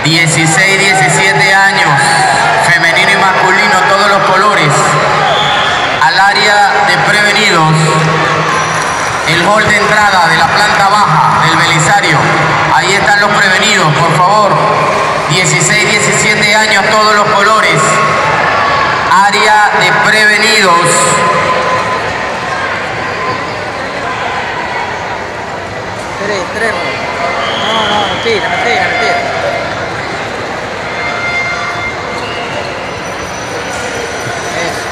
16, 17 años, femenino y masculino, todos los colores, al área de prevenidos, el hall de entrada de la planta baja del Belisario. Ahí están los prevenidos, por favor. 16, 17 años, todos los colores, área de prevenidos. Extremo. No, mentira. Eso.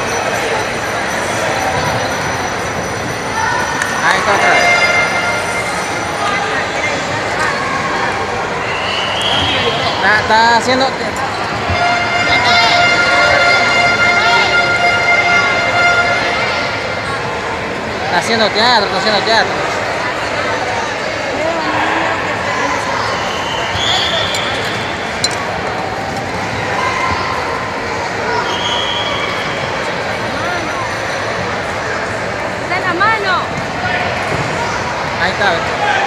Ahí está otra vez. Está haciendo... Está haciendo teatro. Ahí está.